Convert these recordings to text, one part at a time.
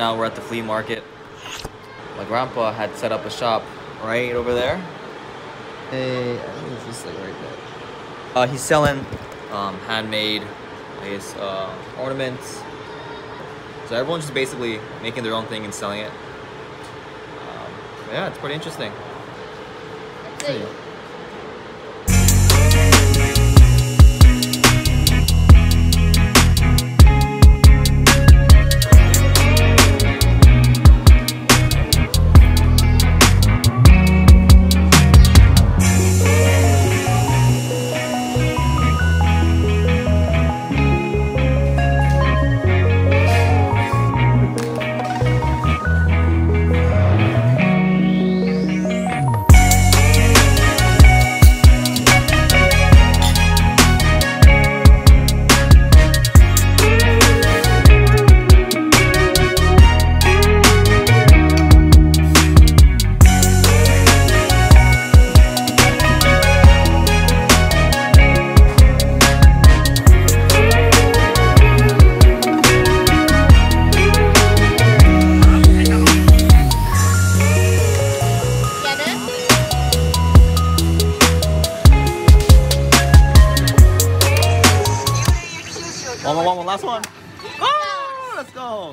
now we're at the flea market. My grandpa had set up a shop right over there. Hey, I think it's just like right there. He's selling handmade, I guess, ornaments. So everyone's just basically making their own thing and selling it. Yeah, it's pretty interesting. Let's see. One, last one. Oh, let's go.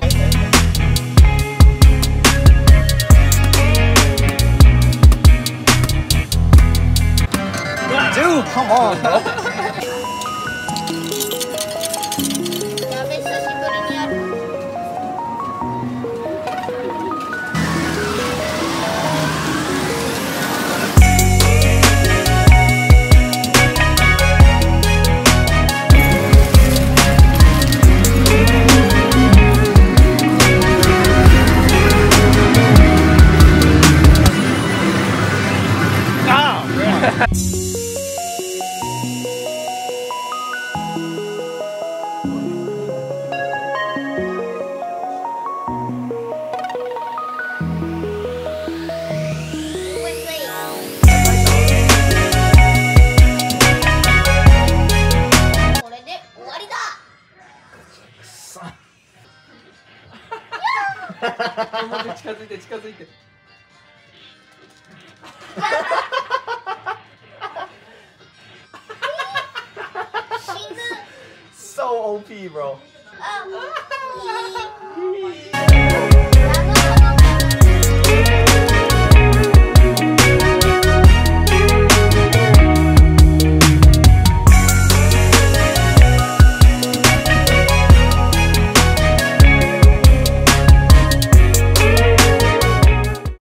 Dude, come on, bro. So OP, bro.